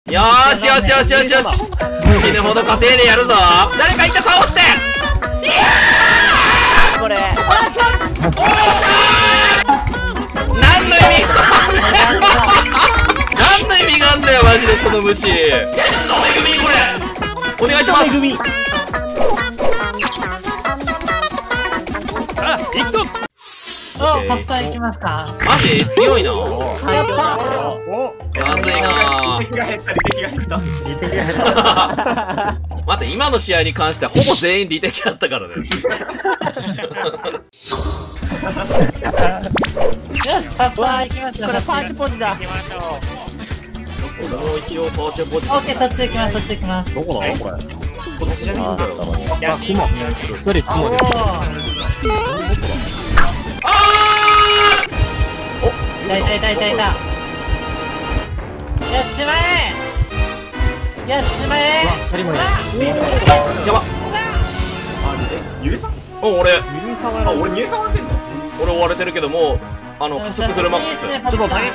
よーしよしよしよしよし、死ぬほど稼いでやるぞ。誰かいた、倒して。いやー、 これおっしゃー、何の意味が何の意味があんだよマジで、その虫。天の恵み、これお願いします。 さあ行くぞ。 お、国際行きますか。 マジ強いな。 最強だ。 まずいな。 利敵が減った、利敵が減った。 利敵が減った。 待って、今の試合に関してはほぼ全員利敵だったからね。 よし、国際行きます。 これパンチポジだ。 行きましょう。 俺も一応パーチャーポジ。 オッケー、そっち行きます、そっち行きます。 どこなのこれ。 こっちじゃねえんだよ。 いや、雲。 一人雲で。 いたいたいたいたいた。やっちまえ。やっちまえ。 二人もいる。 やば。 あ、ゆりさん？ お、俺あ、俺ゆりさん割れてんの？ 追われてるけども、加速するマックス。 ちょっとだ。 やっ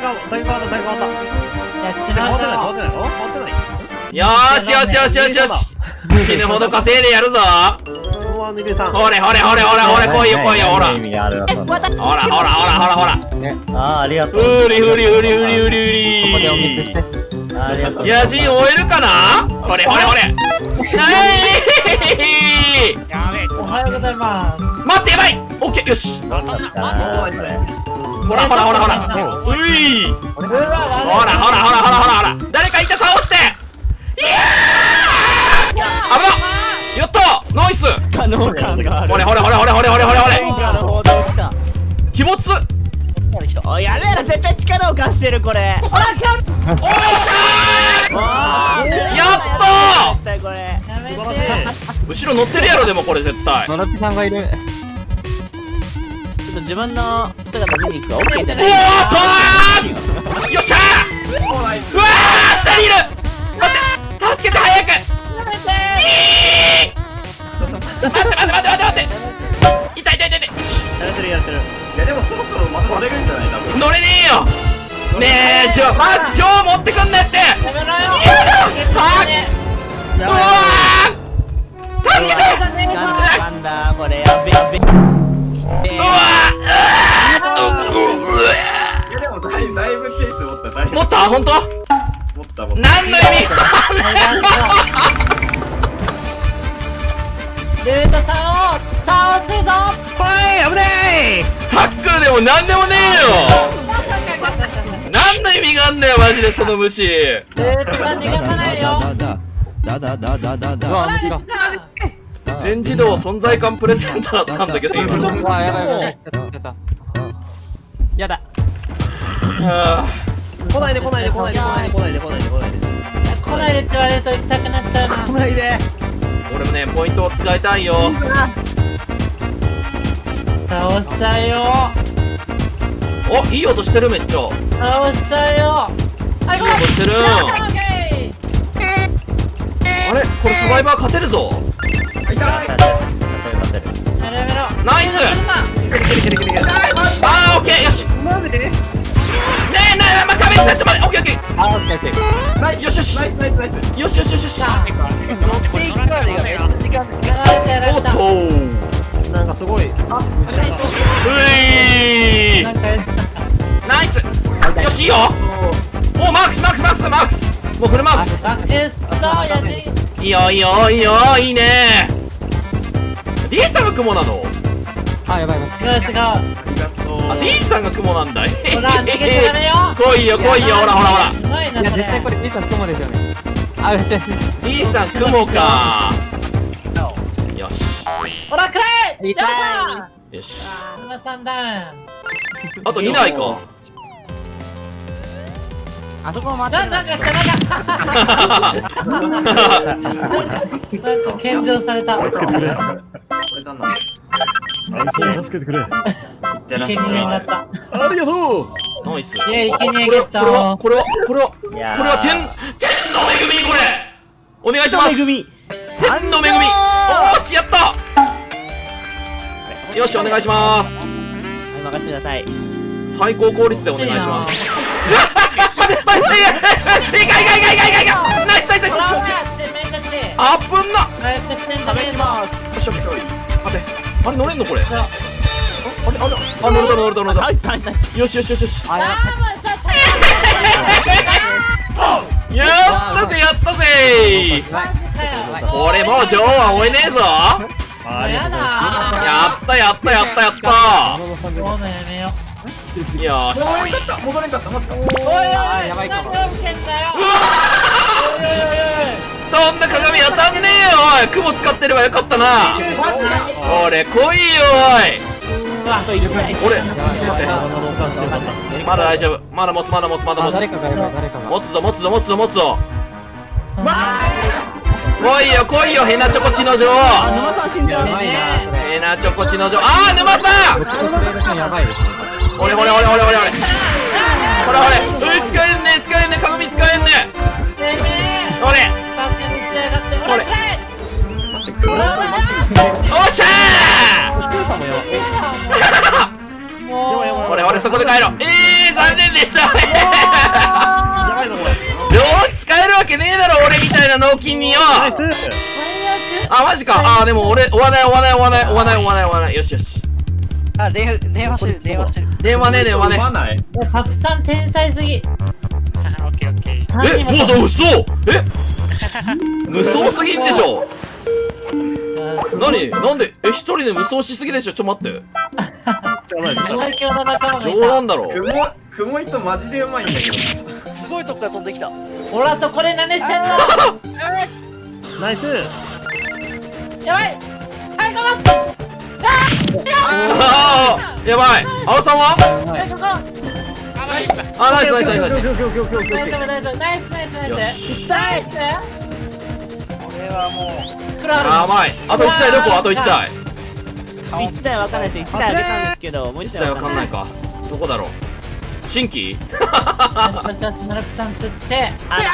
ちまうぞ。 よーしよしよしよしよし、死ぬほど稼いでやるぞ。ほれほれほれほれほれ、来いよ来いよ、ほらほらほらほらほらほら。 ああ、ありがとう。 うりうりうりうりうりうここでおり。 水して。 ありがとう。 野人終えるかな。ほれほれほれ。はいやべえ。 おはようございます。 待って、やばい。オッケー、よし。ほらほらほらほらほら。うい。ほらほらほらほらほらほら。誰かいた、倒して。いやー、危なっ。やった、ナイス。 可能感がある。 ほれほれほれほれほれほれほれほれ。気持ち。 おい、やべえな、絶対力を貸してるこれ。 おっしゃー。やった絶対これ。 やめて。 後ろ乗ってるやろ、でもこれ絶対。 のろぴさんがいる。 ちょっと自分の姿見に行くわ。オッケーじゃない。 おーっとー。よっしゃー。うわー、下にいる。待って、助けて、早く。待って待って待って待って待って。痛い痛い痛い痛い。 やれてるやれてる。いやでもそろそろまた乗れるんじゃない？多分。 乗れねえよ。ねえ、ジョー持ってくんなって。 やめろよ。 うわー、助けて。 なんだこれ、やべやべ。 うわいやでもだいぶチェイス持った。だいぶ持った、本当？ 持った持った。 何の意味？ ルートさんを倒すぞ。 タックルでも何でもねえよ。何の意味があんだよマジで、その虫。 ルートさん逃がさないよ。 うわ、虫が。 全自動存在感プレゼントだったんだけど今。 うわ、やばいやばい。やったやだ。 は来ないで来ないで来ないで来ないで来ないで来ないで来ないで。 来ないでって言われると行きたくなっちゃうな。 来ないで。 俺もね、ポイントを使いたいよ。 倒しちゃえよ。 お、いい音してる、めっちゃ。 倒しちゃえよ。あ、 いい音してる。 オッケあれ、これサバイバー勝てるぞ。 痛い。 ー。やめろ。 ナイス。あー、オッケー、よし。 マジで？ ねえねえ、まあ、壁に立ってまで。オッケーオッケー。 あ、オッケーオッケー。 ナイス。 よしよし。 ナイスナイスナイス。 よしよしよしよし。 やられてやられた。 おっとー。 なんかすごい。あ、 ういー。 なんかナイス。よし、いいよ。お、マークスマークスマークスマークス。もうフルマークス。 バックスそうやじ。 いいよいいよいいよ、いいね。D さんが雲なの？ あ、やばいやばい。 違う違う。 ありがとう。 あ、D さんが雲なんだ。 ほら逃げてやれよ。 来いよ来いよ、ほらほらほら。 すごいいや、 なこ絶対これ。 れ D さん雲ですよね。あ、よしよし。 D さん雲か。よしほらくれ。よっしゃ。 よし。 またんだ。 あと2台か。 あそこも待ってなんる。 か献上された。 これなんだ。 助けてくれ。 生贄になった。 ありがとう。 ナイス。 イエイ生贄こゲット。 れは天の恵み、これお願いします。 恵み。 天の恵み。おーし、やった。よし、お願いします。 はい、任せてください。 最高効率でお願いします。よし、待って待って、いかいかいかいかいかいか。 あ、乗れた乗れた乗れた。 ナイスナイスナイス。 よしよしよしよし。 あ、ややったぜやったぜ。これもう女王は追えねえぞ。 やだやったやったやったやったもうやめよう。 よし。 戻れんかったマジか。 おいおいおい、 やばいかも何をしてんだよ。 そんな鏡当たんねえよおい。雲使ってればよかったな。俺来いよおい。 あと1枚。 俺まだ大丈夫。まだ持つまだ持つまだ持つ。 誰かがやばい、誰かが。 持つぞ持つぞ持つぞ持つぞ。 そんな来いよ来いよヘナチョコチの女王。 沼さん死んじゃう。 やばいな、これ。 ヘナチョコチの女王。あー沼さん。 やばいです。 ほれほれほれほれほれほれほらほれ。使えんね使えんね鏡使えんね。ほれバカにしやがって。 ほれおっしゃー。 もうほれほれそこで帰ろう。残念でした。 やばいぞこれ。 女王使えるわけねえだろ俺みたいな脳筋によ。あマジか。あでも俺追わない追わない追わない追わない追わない追わない。よしよし。 あ、電話してる、電話してる。 電話ね電話ね。 追わない。 パクさん天才すぎ。 オッケーオッケー。 えもう嘘無双すぎんでしょ。何なんで一人で無双しすぎでしょ。ちょっと待って最強の仲間がい冗談だろ。 雲糸マジでうまいんだけど。 すごいとこから飛んできた。 た。ほらそこで何してんの。 ナイス。 やばい。はい頑張って。 あーやばい。青さんははいここ。 あナイスナイスナイスナイス。 大丈夫大丈夫。ナイスナイスナイよス。 しナイス。 これはもクラやばい。あと1台どこ。あと1台 1台わかんないです。1台あげたんですけど、もう1 1台わかんないか。どこだろう。新規私たちのラクさん釣って。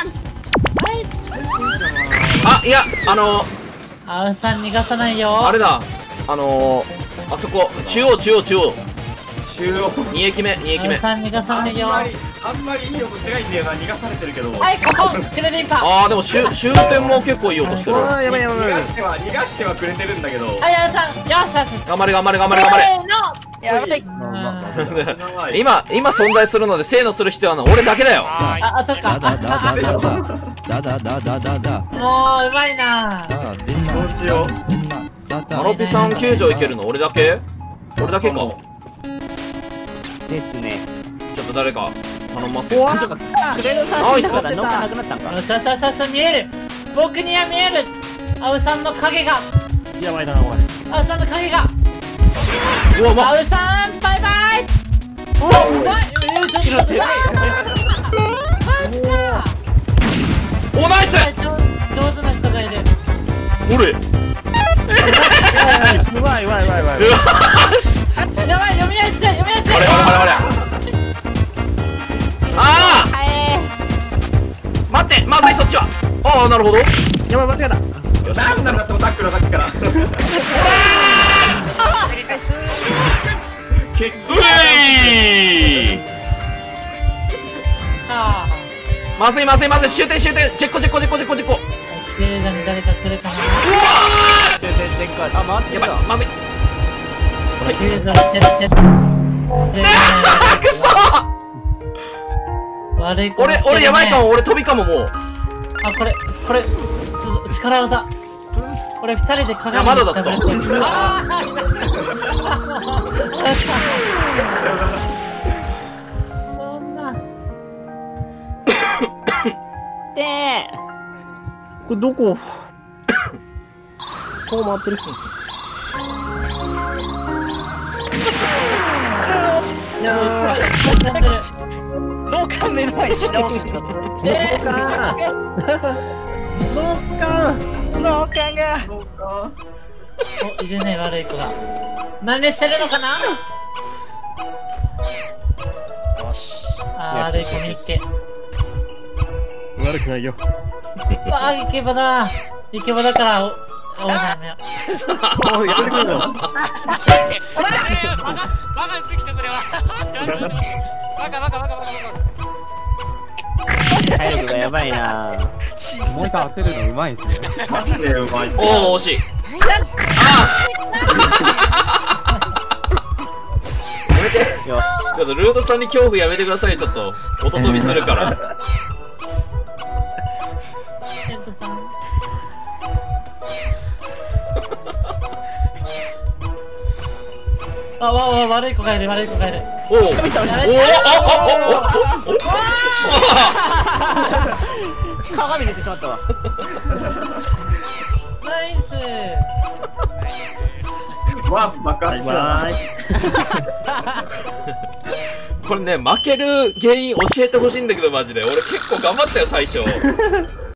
あいやアウさん逃がさないよ。 あれだあそこ中央中央中央中央。 2駅目2駅目。 アウさん逃がさないよ。 あんまりいい音してないんだよな。逃がされてるけど。 はいここクレビンパ。 あーでも終点も結構いい音してる。 逃がしてはくれてるんだけど。 はいアウさんよしよしよし。 頑張れ頑張れ頑張れ頑張れ。 う、やばい。 今存在するのでせーのする必要はない。俺だけだよ。 あそっか。もううまいな。 どうしよマロピさん救助いけるの俺だけ俺だけか。 ですね。 ちょっと誰か頼ますよ。 あ、そうか。クレードさん死んだから脳がなくなったんか。 よしよしよしよし見える。僕には見える。アウさんの影が。 やばいなこれ。 アウさんの影が。 うわアウさんバイバイ。おおうまい。ちょっとマジか。 おナイス。 上手な人がいる。 俺うまいうまいうまいうまい。 やばい読み合いって読み合いって。 あれああ待ってまずいそっちは。ああなるほど。 やばい間違えた。なんなんだそのタックルのさっきから。結ういあまずいまずいまずい。終点チェッコチェッコチェッコチェッコチェッコ。 あ。ケーザに誰か来るかな。 あ、回ってやばるわ。 いまずい。 ケーザにくそ悪い子。 俺やばいかも。俺飛びかももう。 あ、これ、ちょっと力技。俺二人で鏡いやまだだったそんな。 でこれどこ？こう回ってる。 いや廊下目の前にし直してしまった。廊下が。 お、いるね、悪い子が。何してるのかな。 よし。 あー、悪い子見っけ。 悪くないよ。 わあ、イケボだ。イケボだから、おやめよ。 おいやめてくれよ。 バカすぎてそれは。バカ。 体力がやばいな。 もう一回当てるのうまいんすね。 マジでうまい。 おお惜しい。ああて。 よし。 ちょっとルートさんに恐怖やめてください。ちょっと音飛びするから。 シェルトさん。悪い子がいる、悪い子がいる。 おおおおおおお鏡出てしまったわ。 ナイス。 ワープ爆発したこれね、負ける原因教えてほしいんだけど、マジで俺結構頑張ったよ最初。